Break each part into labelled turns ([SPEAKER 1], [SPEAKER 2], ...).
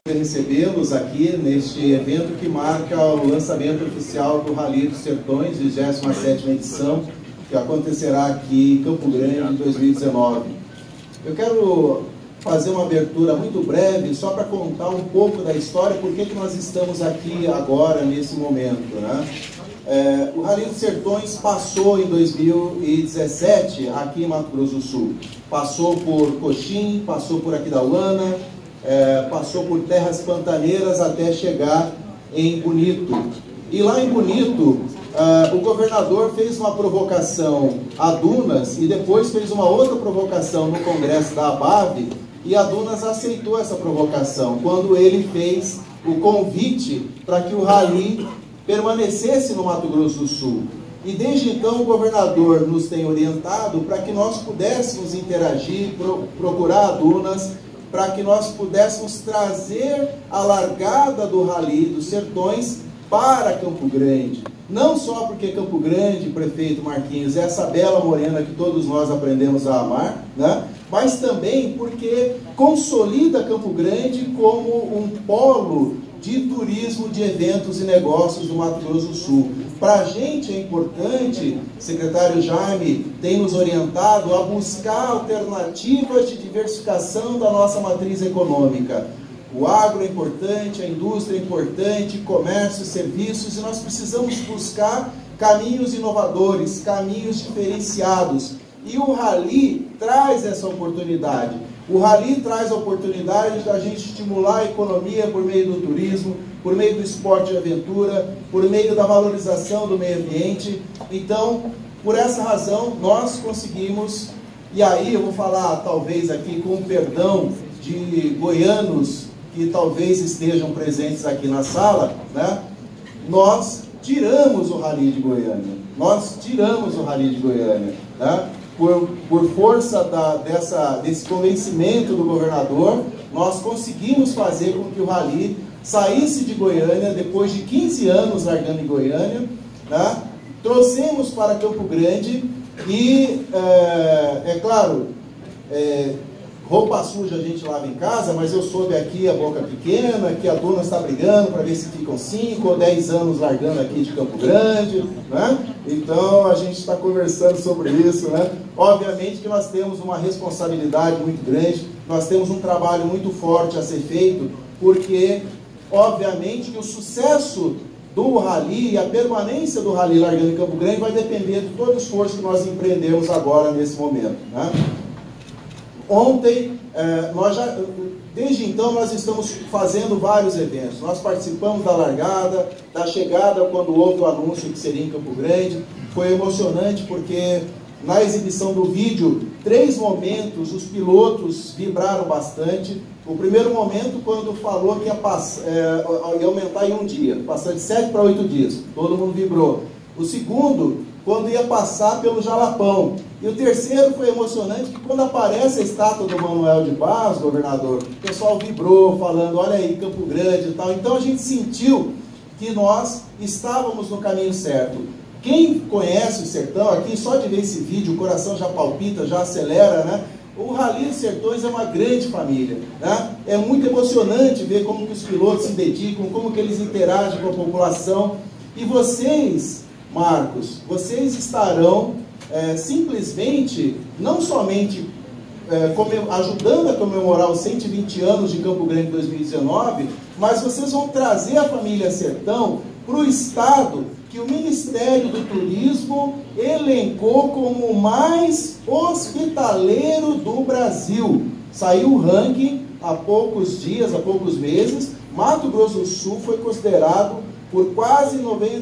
[SPEAKER 1] recebê-los aqui neste evento que marca o lançamento oficial do Rally dos Sertões, 27ª edição, que acontecerá aqui em Campo Grande em 2019. Eu quero fazer uma abertura muito breve, só para contar um pouco da história, por que nós estamos aqui agora, nesse momento, né? O Rally dos Sertões passou em 2017 aqui em Mato Grosso do Sul. Passou por Coxim, passou por Aquidauana, passou por terras pantaneiras até chegar em Bonito. E lá em Bonito, o governador fez uma provocação a Dunas e depois fez uma outra provocação no Congresso da ABAV, e a Dunas aceitou essa provocação, quando ele fez o convite para que o Rally permanecesse no Mato Grosso do Sul. E desde então o governador nos tem orientado para que nós pudéssemos interagir, procurar a Dunas, para que nós pudéssemos trazer a largada do Rally dos Sertões para Campo Grande. Não só porque Campo Grande, prefeito Marquinhos, é essa bela morena que todos nós aprendemos a amar, né? Mas também porque consolida Campo Grande como um polo de turismo, de eventos e negócios do Mato Grosso do Sul. Para a gente é importante, o secretário Jaime tem nos orientado a buscar alternativas de diversificação da nossa matriz econômica. O agro é importante, a indústria é importante, comércio, serviços, e nós precisamos buscar caminhos inovadores, caminhos diferenciados. E o Rally traz essa oportunidade. O Rally traz a oportunidade da gente estimular a economia por meio do turismo, por meio do esporte de aventura, por meio da valorização do meio ambiente. Então, por essa razão, nós conseguimos, e aí eu vou falar talvez aqui com perdão de goianos que talvez estejam presentes aqui na sala, né? Nós tiramos o Rally de Goiânia. Nós tiramos o Rally de Goiânia, né? Por força desse convencimento do governador, nós conseguimos fazer com que o Rally saísse de Goiânia, depois de 15 anos largando em Goiânia, né? Trouxemos para Campo Grande e, é claro, roupa suja a gente lava em casa, mas eu soube aqui a boca pequena, que a Duna está brigando para ver se ficam 5 ou 10 anos largando aqui de Campo Grande, né? Então a gente está conversando sobre isso, né? Obviamente que nós temos uma responsabilidade muito grande, nós temos um trabalho muito forte a ser feito, porque obviamente que o sucesso do Rally e a permanência do Rally largando em Campo Grande vai depender de todo o esforço que nós empreendemos agora nesse momento, né? Ontem, desde então, nós estamos fazendo vários eventos. Nós participamos da largada, da chegada, quando houve o anúncio que seria em Campo Grande. Foi emocionante porque, na exibição do vídeo, 3 momentos, os pilotos vibraram bastante. O primeiro momento, quando falou que ia aumentar em um dia, passar de 7 para 8 dias. Todo mundo vibrou. O segundo, quando ia passar pelo Jalapão. E o terceiro foi emocionante, que quando aparece a estátua do Manuel de Barros, governador, o pessoal vibrou, falando, olha aí, Campo Grande e tal. Então a gente sentiu que nós estávamos no caminho certo. Quem conhece o sertão aqui, só de ver esse vídeo, o coração já palpita, já acelera, né? O Rally dos Sertões é uma grande família, né? É muito emocionante ver como que os pilotos se dedicam, como que eles interagem com a população. E vocês, Marcos, vocês estarão simplesmente, não somente ajudando a comemorar os 120 anos de Campo Grande 2019, mas vocês vão trazer a família Sertão para o estado que o Ministério do Turismo elencou como o mais hospitaleiro do Brasil. Saiu o ranking há poucos dias, há poucos meses. Mato Grosso do Sul foi considerado por quase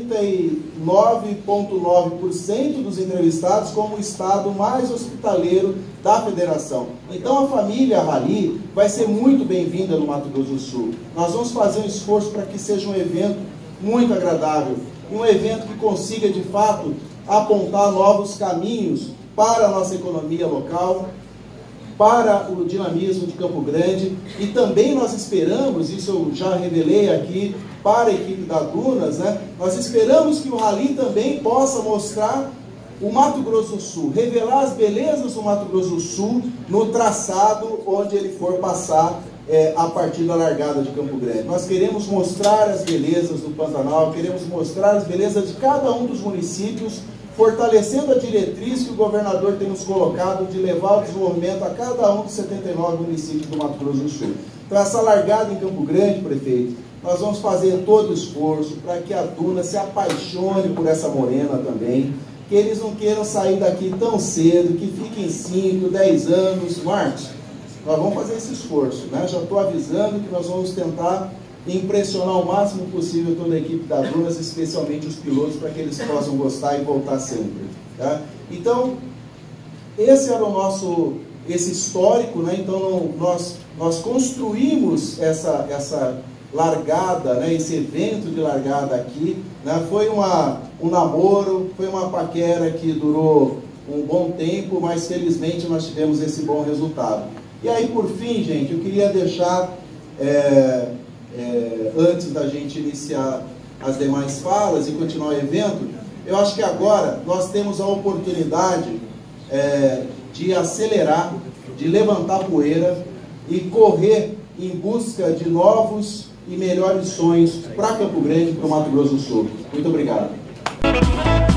[SPEAKER 1] 99,9% dos entrevistados como o estado mais hospitaleiro da federação. Então a família Rally vai ser muito bem-vinda no Mato Grosso do Sul. Nós vamos fazer um esforço para que seja um evento muito agradável, um evento que consiga de fato apontar novos caminhos para a nossa economia local, para o dinamismo de Campo Grande. E também nós esperamos, isso eu já revelei aqui para a equipe da Dunas, né? Nós esperamos que o Rally também possa mostrar o Mato Grosso do Sul, revelar as belezas do Mato Grosso do Sul no traçado onde ele for passar a partir da largada de Campo Grande. Nós queremos mostrar as belezas do Pantanal, queremos mostrar as belezas de cada um dos municípios, fortalecendo a diretriz que o governador tem nos colocado de levar o desenvolvimento a cada um dos 79 municípios do Mato Grosso do Sul. Então, essa largada em Campo Grande, prefeito, nós vamos fazer todo o esforço para que a Duna se apaixone por essa morena também, que eles não queiram sair daqui tão cedo, que fiquem 5, 10 anos. Marcos, nós vamos fazer esse esforço, né? Já estou avisando que nós vamos tentar impressionar o máximo possível toda a equipe da Dunas, especialmente os pilotos, para que eles possam gostar e voltar sempre. Tá? Então, esse era o nosso, esse histórico, né? Então nós construímos essa largada, né? Esse evento de largada aqui, né? Foi um namoro, foi uma paquera que durou um bom tempo, mas felizmente nós tivemos esse bom resultado. E aí, por fim, gente, eu queria deixar, antes da gente iniciar as demais falas e continuar o evento, eu acho que agora nós temos a oportunidade de acelerar, de levantar poeira e correr em busca de novos e melhores sonhos para Campo Grande e para o Mato Grosso do Sul. Muito obrigado.